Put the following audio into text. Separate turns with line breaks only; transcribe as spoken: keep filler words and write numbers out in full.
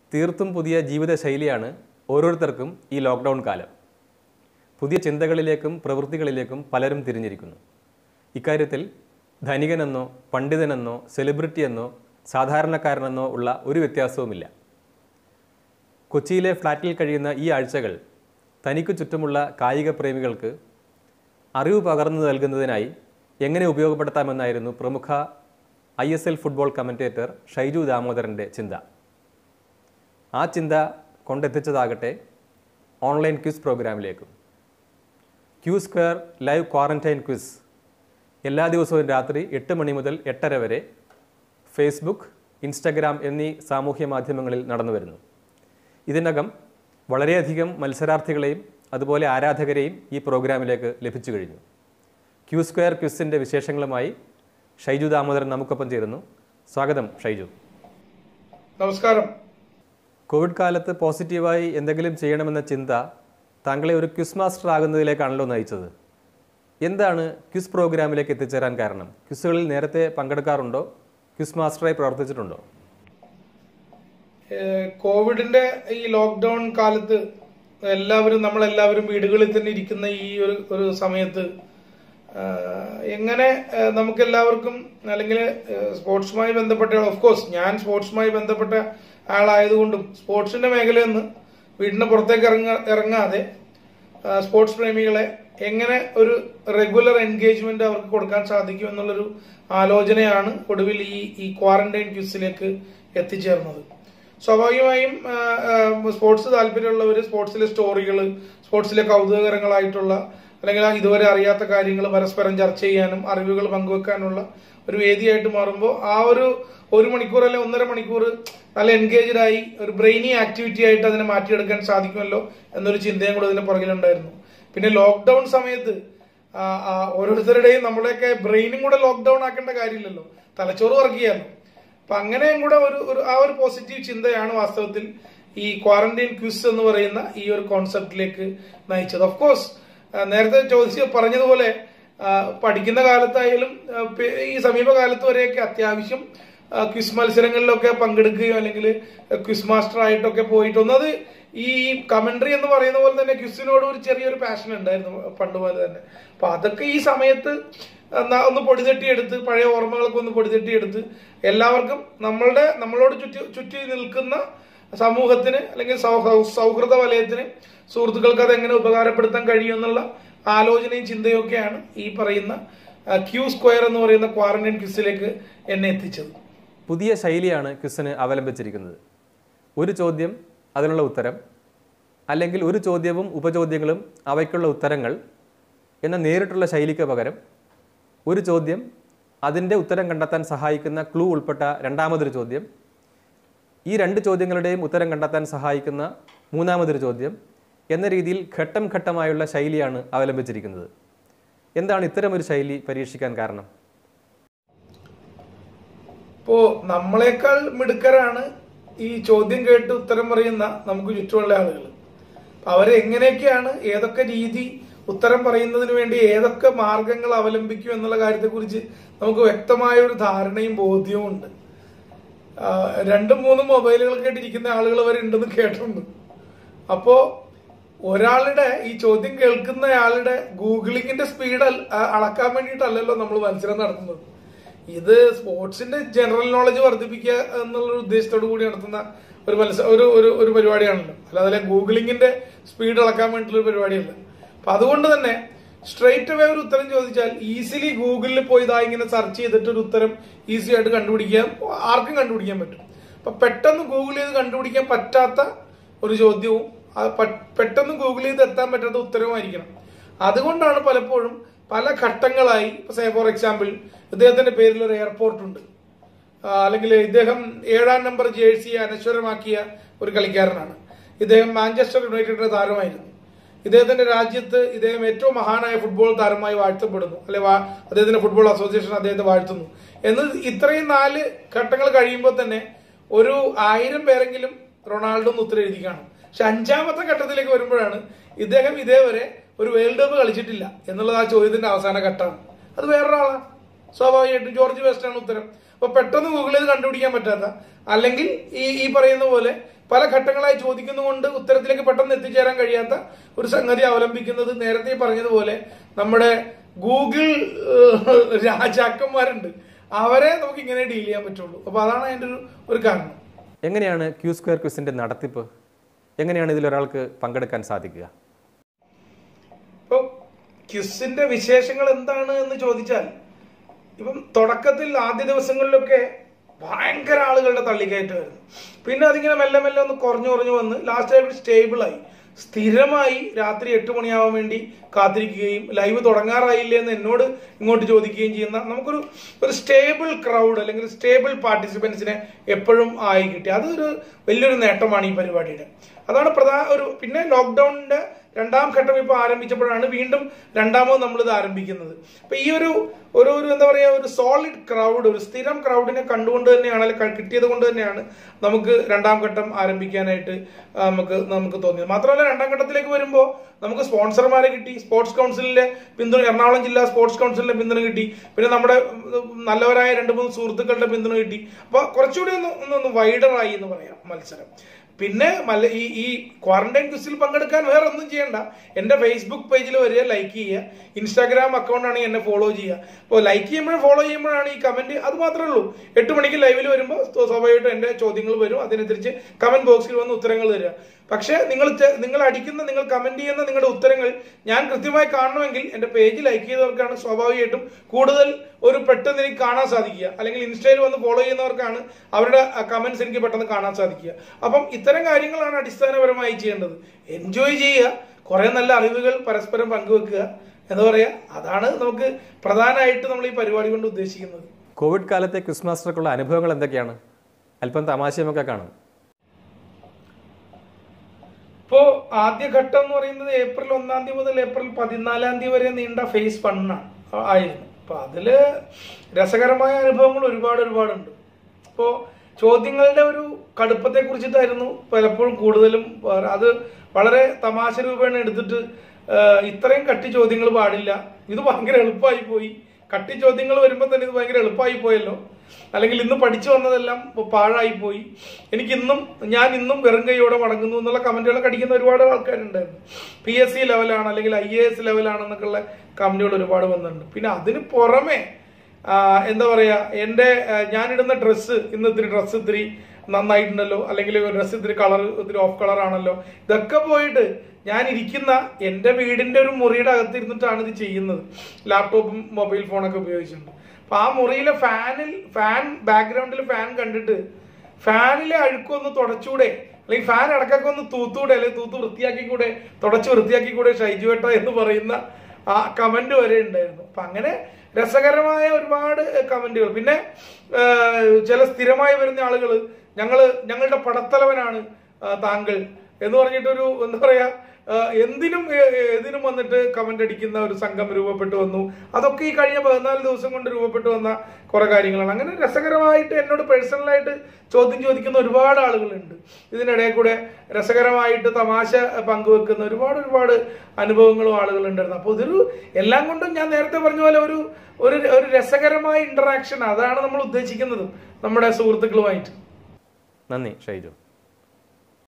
തീർത്തും പുതിയ ജീവിതശൈലിയാണ് ഓരോരുത്തർക്കും ഈ ലോക്ക്ഡൗൺ കാലം. പുതിയ ചിന്തകളിലേക്കും പ്രവൃത്തികളിലേക്കും പലരും തിരിഞ്ഞിരിക്കുന്നു. ഇക്കാര്യത്തിൽ ധനികനെന്നോ പണ്ഡിതനെന്നോ സെലിബ്രിറ്റിയെന്നോ സാധാരണക്കാരനെന്നോ ഉള്ള ഒരു വ്യത്യാസവുമില്ല. കൊച്ചിയിലെ ഫ്ലാറ്റിൽ കഴിയുന്ന ഈ ആഴ്ചകൾ തനിക്ക് ചുറ്റുമുള്ള കായിക പ്രേമികൾക്ക് അറിവ് പകർന്നു നൽകുന്നതിനായി എങ്ങനെ ഉപയോഗപ്പെടുത്താമെന്നായിരുന്നു പ്രമുഖ I S L football commentator Shaiju ദാമോദരൻ്റെ ചിന്ത. ആ ചിന്ത കൊണ്ടെത്തിച്ചതാകട്ടെ ഓൺലൈൻ ക്വിസ് പ്രോഗ്രാമിലേക്കും. Q square live quarantine quiz എല്ലാ ദിവസവും രാത്രി എട്ട് മണി മുതൽ എട്ടര വരെ ഫേസ്ബുക്ക്, ഇൻസ്റ്റഗ്രാം എന്നീ സാമൂഹ്യ മാധ്യമങ്ങളിൽ നടന്നു വരുന്നു. ഇതിനകം വളരെയധികം മത്സരാർത്ഥികളെയും അതുപോലെ ആരാധകരെയും ഈ പ്രോഗ്രാമിലേക്ക് ലഭിച്ചു കഴിഞ്ഞു. ക്യൂ സ്ക്വയർ ക്വിസിൻ്റെ വിശേഷങ്ങളുമായി ഷൈജു ദാമോദരൻ നമുക്കൊപ്പം ചേരുന്നു. സ്വാഗതം ഷൈജു.
നമസ്കാരം.
കോവിഡ് കാലത്ത് പോസിറ്റീവായി എന്തെങ്കിലും ചെയ്യണമെന്ന ചിന്ത താങ്കളെ ഒരു ക്വിസ് മാസ്റ്റർ ആകുന്നതിലേക്കാണല്ലോ നയിച്ചത്. എന്താണ് ക്വിസ് പ്രോഗ്രാമിലേക്ക് എത്തിച്ചേരാൻ കാരണം? ക്വിസുകളിൽ നേരത്തെ പങ്കെടുക്കാറുണ്ടോ? ക്വിസ് മാസ്റ്ററായി പ്രവർത്തിച്ചിട്ടുണ്ടോ?
കോവിഡിന്റെ ഈ ലോക്ക്ഡൌൺ കാലത്ത് എല്ലാവരും നമ്മളെല്ലാവരും വീടുകളിൽ തന്നെ ഇരിക്കുന്ന ഈ ഒരു ഒരു സമയത്ത് എങ്ങനെ നമുക്ക് എല്ലാവർക്കും, അല്ലെങ്കിൽ സ്പോർട്സുമായി ബന്ധപ്പെട്ട, ഓഫ് കോഴ്സ് ഞാൻ സ്പോർട്സുമായി ബന്ധപ്പെട്ട ആളായതുകൊണ്ടും സ്പോർട്സിന്റെ മേഖലയിൽ നിന്ന് വീടിന് പുറത്തേക്ക് ഇറങ്ങ ഇറങ്ങാതെ സ്പോർട്സ് പ്രേമികളെ എങ്ങനെ ഒരു റെഗുലർ എൻഗേജ്മെന്റ് അവർക്ക് കൊടുക്കാൻ സാധിക്കും എന്നുള്ളൊരു ആലോചനയാണ് ഒടുവിൽ ഈ ഈ ക്വാറന്റൈൻ ക്വിസിലേക്ക് എത്തിച്ചേർന്നത്. സ്വാഭാവികമായും സ്പോർട്സ് താല്പര്യമുള്ളവർ സ്പോർട്സിലെ സ്റ്റോറികൾ, സ്പോർട്സിലെ കൗതുകകരങ്ങളായിട്ടുള്ള അല്ലെങ്കിൽ ഇതുവരെ അറിയാത്ത കാര്യങ്ങൾ പരസ്പരം ചർച്ച ചെയ്യാനും അറിവുകൾ പങ്കുവെക്കാനുള്ള ഒരു വേദിയായിട്ട് മാറുമ്പോൾ ആ ഒരു ഒരു മണിക്കൂർ അല്ലെങ്കിൽ ഒന്നര മണിക്കൂർ നല്ല എൻഗേജ്ഡ് ആയി ഒരു ബ്രെയിനി ആക്ടിവിറ്റി ആയിട്ട് അതിനെ മാറ്റിയെടുക്കാൻ സാധിക്കുമല്ലോ എന്നൊരു ചിന്തയും കൂടെ ഇതിന് പുറകിലുണ്ടായിരുന്നു. പിന്നെ ലോക്ക്ഡൌൺ സമയത്ത് ഓരോരുത്തരുടെയും നമ്മുടെയൊക്കെ ബ്രെയിനും കൂടെ ലോക്ക്ഡൌൺ ആക്കേണ്ട കാര്യമില്ലല്ലോ, തലച്ചോറ് വർക്ക് ചെയ്യാമല്ലോ. അപ്പൊ അങ്ങനെയും കൂടെ ഒരു ഒരു ആ ഒരു പോസിറ്റീവ് ചിന്തയാണ് വാസ്തവത്തിൽ ഈ ക്വാറന്റൈൻ ക്വിസ് എന്ന് പറയുന്ന ഈ ഒരു കോൺസെപ്റ്റിലേക്ക് നയിച്ചത്. ഓഫ് കോഴ്സ് നേരത്തെ ചോദിച്ച് പറഞ്ഞതുപോലെ പഠിക്കുന്ന കാലത്തായാലും ഈ സമീപകാലത്ത് വരെയൊക്കെ അത്യാവശ്യം ക്വിസ് മത്സരങ്ങളിലൊക്കെ പങ്കെടുക്കുകയോ അല്ലെങ്കിൽ ക്വിസ് മാസ്റ്റർ ആയിട്ടൊക്കെ പോയിട്ട് ഒന്നത് ഈ കമന്ററി എന്ന് പറയുന്ന പോലെ തന്നെ ക്വിസിനോട് ഒരു ചെറിയൊരു പാഷൻ ഉണ്ടായിരുന്നു പണ്ട് പോലെ തന്നെ. അപ്പൊ അതൊക്കെ ഈ സമയത്ത് ഒന്ന് പൊടിതട്ടിയെടുത്ത് പഴയ ഓർമ്മകളൊക്കെ ഒന്ന് പൊടിതട്ടിയെടുത്ത് എല്ലാവർക്കും നമ്മളുടെ നമ്മളോട് ചുറ്റി ചുറ്റി നിൽക്കുന്ന സമൂഹത്തിന് അല്ലെങ്കിൽ സൗഹൃദ വലയത്തിന് സുഹൃത്തുക്കൾക്ക് അത് എങ്ങനെ ഉപകാരപ്പെടുത്താൻ കഴിയുമെന്നുള്ള ആലോചനയും ചിന്തയും ഒക്കെയാണ് ഈ പറയുന്ന ക്യൂ സ്ക്വയർ എന്ന് പറയുന്ന ക്വാറന്റൈൻ ക്വിസിലേക്ക് എന്നെ എത്തിച്ചത്.
പുതിയ ശൈലിയാണ് ക്വിസിന് അവലംബിച്ചിരിക്കുന്നത്. ഒരു ചോദ്യം, അതിനുള്ള ഉത്തരം, അല്ലെങ്കിൽ ഒരു ചോദ്യവും ഉപചോദ്യങ്ങളും അവയ്ക്കുള്ള ഉത്തരങ്ങൾ എന്ന നേരിട്ടുള്ള ശൈലിക്ക് പകരം ഒരു ചോദ്യം, അതിൻ്റെ ഉത്തരം കണ്ടെത്താൻ സഹായിക്കുന്ന ക്ലൂ ഉൾപ്പെട്ട രണ്ടാമതൊരു ചോദ്യം, ഈ രണ്ട് ചോദ്യങ്ങളുടെയും ഉത്തരം കണ്ടെത്താൻ സഹായിക്കുന്ന മൂന്നാമതൊരു ചോദ്യം എന്ന രീതിയിൽ ഘട്ടം ഘട്ടമായുള്ള ശൈലിയാണ് അവലംബിച്ചിരിക്കുന്നത്. എന്താണ് ഇത്തരമൊരു ശൈലി പരീക്ഷിക്കാൻ കാരണം?
ഇപ്പോ നമ്മളെക്കാൾ മിടുക്കരാണ് ഈ ചോദ്യം കേട്ട് ഉത്തരം പറയുന്ന നമുക്ക് ചുറ്റുമുള്ള ആളുകൾ. അവരെ എങ്ങനെയൊക്കെയാണ്, ഏതൊക്കെ രീതി ഉത്തരം പറയുന്നതിന് വേണ്ടി ഏതൊക്കെ മാർഗങ്ങൾ അവലംബിക്കും എന്നുള്ള കാര്യത്തെക്കുറിച്ച് നമുക്ക് വ്യക്തമായ ഒരു ധാരണയും ബോധ്യവും ഉണ്ട്. രണ്ടും മൂന്നും മൊബൈലുകളൊക്കെ ഇരിക്കുന്ന ആളുകൾ വരെ ഉണ്ടെന്ന് കേട്ടിട്ടുണ്ട്. അപ്പോ ഒരാളുടെ ഈ ചോദ്യം കേൾക്കുന്നയാളുടെ ഗൂഗിളിങ്ങിന്റെ സ്പീഡ് അളക്കാൻ വേണ്ടിയിട്ടല്ലല്ലോ നമ്മൾ മത്സരം നടത്തുന്നത്. ഇത് സ്പോർട്സിന്റെ ജനറൽ നോളജ് വർദ്ധിപ്പിക്കുക എന്നുള്ള ഉദ്ദേശത്തോടു കൂടി നടത്തുന്ന ഒരു മത്സരം ഒരു ഒരു പരിപാടിയാണല്ലോ, അല്ലാതെ ഗൂഗിളിങ്ങിന്റെ സ്പീഡ് അളക്കാൻ വേണ്ടിയിട്ടുള്ള ഒരു പരിപാടിയല്ല. അപ്പൊ അതുകൊണ്ട് തന്നെ സ്ട്രെയിറ്റ് അവേ ഒരു ഉത്തരം ചോദിച്ചാൽ ഈസിലി ഗൂഗിളിൽ പോയി ഇതാ ഇങ്ങനെ സെർച്ച് ചെയ്തിട്ട് ഒരു ഉത്തരം ഈസി ആയിട്ട് കണ്ടുപിടിക്കാൻ ആർക്കും കണ്ടുപിടിക്കാൻ പറ്റും. അപ്പൊ പെട്ടെന്ന് ഗൂഗിൾ ചെയ്ത് കണ്ടുപിടിക്കാൻ പറ്റാത്ത ഒരു ചോദ്യവും പെട്ടെന്ന് ഗൂഗിൾ ചെയ്ത് എത്താൻ പറ്റാത്ത ഉത്തരവുമായിരിക്കണം. അതുകൊണ്ടാണ് പലപ്പോഴും പല ഘട്ടങ്ങളായി, സേ ഫോർ എക്സാമ്പിൾ ഇദ്ദേഹത്തിന്റെ പേരിൽ ഒരു എയർപോർട്ട് ഉണ്ട്, അല്ലെങ്കിൽ ഇദ്ദേഹം ഏഴാം നമ്പർ ജേഴ്സിയെ അനശ്വരമാക്കിയ ഒരു കളിക്കാരനാണ്. ഇദ്ദേഹം മാഞ്ചസ്റ്റർ യുണൈറ്റഡിന്റെ താരമായിരുന്നു. ഇദ്ദേഹത്തിന്റെ രാജ്യത്ത് ഇദ്ദേഹം ഏറ്റവും മഹാനായ ഫുട്ബോൾ താരമായി വാഴ്ത്തപ്പെടുന്നു, അല്ലെ അദ്ദേഹത്തിന്റെ ഫുട്ബോൾ അസോസിയേഷൻ അദ്ദേഹത്തെ വാഴ്ത്തുന്നു എന്ന് ഇത്രയും നാല് ഘട്ടങ്ങൾ കഴിയുമ്പോൾ തന്നെ ഒരു ആയിരം പേരെങ്കിലും റൊണാൾഡോ എന്ന് ഉത്തരം എഴുതി കാണും. പക്ഷെ അഞ്ചാമത്തെ ഘട്ടത്തിലേക്ക് വരുമ്പോഴാണ് ഇദ്ദേഹം ഇതേവരെ ഒരു വേൾഡ് കപ്പ് കളിച്ചിട്ടില്ല എന്നുള്ളത് ആ ചോദ്യത്തിന്റെ അവസാന ഘട്ടമാണ്. അത് വേറൊരാളാണ്, സ്വാഭാവികമായിട്ടും ജോർജ് ബെസ്റ്റ് ആണ് ഉത്തരം. അപ്പൊ പെട്ടെന്ന് ഗൂഗിൾ ചെയ്ത് കണ്ടുപിടിക്കാൻ പറ്റാത്ത, അല്ലെങ്കിൽ ഈ ഈ പറയുന്ന പോലെ പല ഘട്ടങ്ങളായി ചോദിക്കുന്നതുകൊണ്ട് ഉത്തരത്തിലേക്ക് പെട്ടെന്ന് എത്തിച്ചേരാൻ കഴിയാത്ത ഒരു സംഗതി അവലംബിക്കുന്നത് നേരത്തെ പറഞ്ഞതുപോലെ നമ്മുടെ ഗൂഗിൾ രാജാക്കന്മാരുണ്ട്, അവരെ നമുക്ക് ഇങ്ങനെ ഡീൽ ചെയ്യാൻ പറ്റുള്ളൂ. അപ്പൊ അതാണ് അതിന്റെ ഒരു ഒരു കാരണം.
എങ്ങനെയാണ് ക്യൂ സ്ക്വയർ ക്വിസിന്റെ നടത്തിപ്പ്? എങ്ങനെയാണ് ഇതിലൊരാൾക്ക് പങ്കെടുക്കാൻ സാധിക്കുക?
ഇപ്പൊ ക്വിസിന്റെ വിശേഷങ്ങൾ എന്താണ് എന്ന് ചോദിച്ചാൽ, ഇപ്പം തുടക്കത്തിൽ ആദ്യ ദിവസങ്ങളിലൊക്കെ ഭയങ്കര ആളുകളുടെ തള്ളിക്കയറ്റമായിരുന്നു. പിന്നെ അതിങ്ങനെ മെല്ലെ മെല്ലെ ഒന്ന് കുറഞ്ഞു കുറഞ്ഞു വന്ന് ലാസ്റ്റ് ആയിട്ട് സ്റ്റേബിളായി. സ്ഥിരമായി രാത്രി എട്ട് മണിയാവാൻ വേണ്ടി കാത്തിരിക്കുകയും ലൈവ് തുടങ്ങാറായില്ലേ എന്ന് എന്നോട് ഇങ്ങോട്ട് ചോദിക്കുകയും ചെയ്യുന്ന നമുക്കൊരു ഒരു സ്റ്റേബിൾ ക്രൗഡ് അല്ലെങ്കിൽ സ്റ്റേബിൾ പാർട്ടിസിപ്പൻസിനെ എപ്പോഴും ആയി കിട്ടി. അതൊരു വലിയൊരു നേട്ടമാണ് ഈ പരിപാടിയുടെ. അതാണ് പ്രധാന ഒരു. പിന്നെ ലോക്ക്ഡൌണിന്റെ രണ്ടാം ഘട്ടം ഇപ്പൊ ആരംഭിച്ചപ്പോഴാണ് വീണ്ടും രണ്ടാമത് നമ്മളിത് ആരംഭിക്കുന്നത്. അപ്പൊ ഈ ഒരു ഒരു ഒരു എന്താ പറയാ ഒരു സോളിഡ് ക്രൗഡ്, ഒരു സ്ഥിരം ക്രൗഡിനെ കണ്ടുകൊണ്ട് തന്നെയാണ്, അല്ലെങ്കിൽ കിട്ടിയത് കൊണ്ട് തന്നെയാണ് നമുക്ക് രണ്ടാം ഘട്ടം ആരംഭിക്കാനായിട്ട് നമുക്ക് നമുക്ക് തോന്നിയത്. മാത്രമല്ല രണ്ടാം ഘട്ടത്തിലേക്ക് വരുമ്പോൾ നമുക്ക് സ്പോൺസർമാരെ കിട്ടി, സ്പോർട്സ് കൗൺസിലിന്റെ പിന്തുണ, എറണാകുളം ജില്ലാ സ്പോർട്സ് കൗൺസിലിന്റെ പിന്തുണ കിട്ടി, പിന്നെ നമ്മുടെ നല്ലവരായ രണ്ട് മൂന്ന് സുഹൃത്തുക്കളുടെ പിന്തുണ കിട്ടി. അപ്പൊ കുറച്ചുകൂടി ഒന്ന് ഒന്ന് വൈഡറായി എന്ന് പറയാം മത്സരം. പിന്നെ മല്ല ഈ ഈ ക്വാറന്റൈൻ ക്വിസിൽ പങ്കെടുക്കാൻ വേറെ ഒന്നും ചെയ്യണ്ട. എന്റെ ഫേസ്ബുക്ക് പേജിൽ വരിക, ലൈക്ക് ചെയ്യുക, ഇൻസ്റ്റാഗ്രാം അക്കൗണ്ട് ആണെങ്കിൽ എന്നെ ഫോളോ ചെയ്യുക. അപ്പോൾ ലൈക്ക് ചെയ്യുമ്പോഴും ഫോളോ ചെയ്യുമ്പോഴാണ് ഈ കമന്റ്, അത് മാത്രമേ ഉള്ളൂ. എട്ട് മണിക്ക് ലൈവിൽ വരുമ്പോൾ സ്വാഭാവികമായിട്ടും എന്റെ ചോദ്യങ്ങൾ വരും, അതിനനുസരിച്ച് കമന്റ് ബോക്സിൽ വന്ന് ഉത്തരങ്ങൾ തരിക. പക്ഷെ നിങ്ങൾ നിങ്ങൾ അടിക്കുന്ന, നിങ്ങൾ കമന്റ് ചെയ്യുന്ന നിങ്ങളുടെ ഉത്തരങ്ങൾ ഞാൻ കൃത്യമായി കാണണമെങ്കിൽ എന്റെ പേജ് ലൈക്ക് ചെയ്തവർക്കാണ് സ്വാഭാവികമായിട്ടും കൂടുതൽ ഒരു പെട്ടെന്ന് എനിക്ക് കാണാൻ സാധിക്കുക. അല്ലെങ്കിൽ ഇൻസ്റ്റയിൽ വന്ന് ഫോളോ ചെയ്യുന്നവർക്കാണ് അവരുടെ കമന്റ്സ് എനിക്ക് പെട്ടെന്ന് കാണാൻ സാധിക്കുക. അപ്പം ഇത്തരം കാര്യങ്ങളാണ് അടിസ്ഥാനപരമായി ചെയ്യേണ്ടത്. എൻജോയ് ചെയ്യുക, കുറെ നല്ല അറിവുകൾ പരസ്പരം പങ്കുവെക്കുക, എന്താ പറയാ, അതാണ് നമുക്ക് പ്രധാനമായിട്ട് നമ്മൾ ഈ പരിപാടി കൊണ്ട് ഉദ്ദേശിക്കുന്നത്.
കോവിഡ് കാലത്തെ ക്വിസ് മാസ്റ്റർക്കുള്ള അനുഭവങ്ങൾ എന്തൊക്കെയാണ്? അല്പം തമാശയുമൊക്കെ കാണും.
ഇപ്പോ ആദ്യഘട്ടം എന്ന് പറയുന്നത് ഏപ്രിൽ ഒന്നാം തീയതി മുതൽ ഏപ്രിൽ പതിനാലാം തീയതി വരെ നീണ്ട ഫേസ് വണ്ണാണ് ആയിരുന്നു. അപ്പൊ അതില് രസകരമായ അനുഭവങ്ങൾ ഒരുപാട് ഒരുപാടുണ്ട്. ഇപ്പോ ചോദ്യങ്ങളുടെ ഒരു കടുപ്പത്തെ കുറിച്ചിട്ടായിരുന്നു പലപ്പോഴും കൂടുതലും. അത് വളരെ തമാശ രൂപേണ എടുത്തിട്ട് ഇത്രയും കട്ടി ചോദ്യങ്ങൾ പാടില്ല, ഇത് ഭയങ്കര എളുപ്പമായി പോയി, കട്ടി ചോദ്യങ്ങൾ വരുമ്പോൾ തന്നെ ഇത് ഭയങ്കര എളുപ്പമായി പോയല്ലോ, അല്ലെങ്കിൽ ഇന്ന് പഠിച്ചു വന്നതെല്ലാം പാഴായി പോയി, എനിക്ക് ഇന്നും ഞാൻ ഇന്നും വെറും കൈയോടെ മടങ്ങുന്നു എന്നുള്ള കമന്റുകളൊക്കെ അടിക്കുന്ന ഒരുപാട് ആൾക്കാരുണ്ടായിരുന്നു. പി എസ് സി ലെവലാണ് അല്ലെങ്കിൽ ഐ എ എസ് ലെവലാണെന്നൊക്കെയുള്ള കമന്റുകൾ ഒരുപാട് വന്നിട്ടുണ്ട്. പിന്നെ അതിന് പുറമെ എന്താ പറയാ, എന്റെ ഞാനിടുന്ന ഡ്രസ്സ്, ഇന്ന് ഇത്തിരി ഡ്രസ്സ് ഇത്തിരി നന്നായിട്ടുണ്ടല്ലോ, അല്ലെങ്കിൽ ഡ്രസ്സ് ഇത്തിരി കളർ ഇത്തിരി ഓഫ് കളർ ആണല്ലോ, ഇതൊക്കെ പോയിട്ട് ഞാൻ ഇരിക്കുന്ന എന്റെ വീടിന്റെ ഒരു മുറിയുടെ അകത്തിരുന്നിട്ടാണ് ഇത് ചെയ്യുന്നത്. ലാപ്ടോപ്പും മൊബൈൽ ഫോണൊക്കെ ഉപയോഗിച്ചിട്ടുണ്ട്. അപ്പൊ ആ മുറിയിലെ ഫാനിൽ ഫാൻ ബാക്ക്ഗ്രൗണ്ടിൽ ഫാൻ കണ്ടിട്ട് ഫാനിലെ അഴുക്കൊന്ന് തുടച്ചൂടെ, അല്ലെങ്കിൽ ഫാൻ ഇടക്കൊക്കെ ഒന്ന് തൂത്തൂടെ, അല്ലെങ്കിൽ തൂത്ത് വൃത്തിയാക്കിക്കൂടെ, തുടച്ച് വൃത്തിയാക്കിക്കൂടെ ഷൈജുവേട്ട എന്ന് പറയുന്ന ആ കമന്റ് വരെ ഉണ്ടായിരുന്നു. അപ്പൊ അങ്ങനെ രസകരമായ ഒരുപാട് കമന്റുകൾ. പിന്നെ ചില സ്ഥിരമായി വരുന്ന ആളുകൾ ഞങ്ങള് ഞങ്ങളുടെ പടത്തലവനാണ് താങ്കൾ എന്ന് പറഞ്ഞിട്ടൊരു എന്താ പറയാ എന്തിനും ഏതിനും വന്നിട്ട് കമന്റ് അടിക്കുന്ന ഒരു സംഘം രൂപപ്പെട്ടു വന്നു. അതൊക്കെ ഈ കഴിഞ്ഞ പതിനാല് ദിവസം കൊണ്ട് രൂപപ്പെട്ടു വന്ന കുറെ കാര്യങ്ങളാണ്. അങ്ങനെ രസകരമായിട്ട് എന്നോട് പേഴ്സണലായിട്ട് ചോദ്യം ചോദിക്കുന്ന ഒരുപാട് ആളുകളുണ്ട്. ഇതിനിടയിൽ കൂടെ രസകരമായിട്ട് തമാശ പങ്കുവെക്കുന്ന ഒരുപാട് ഒരുപാട് അനുഭവങ്ങളും ആളുകളുണ്ടായിരുന്നു. അപ്പോൾ ഇതൊരു എല്ലാം കൊണ്ടും ഞാൻ നേരത്തെ പറഞ്ഞ പോലെ ഒരു ഒരു ഒരു രസകരമായ ഇന്ററാക്ഷൻ, അതാണ് നമ്മൾ ഉദ്ദേശിക്കുന്നതും നമ്മുടെ സുഹൃത്തുക്കളുമായിട്ട്.
നന്ദി ഷൈജു.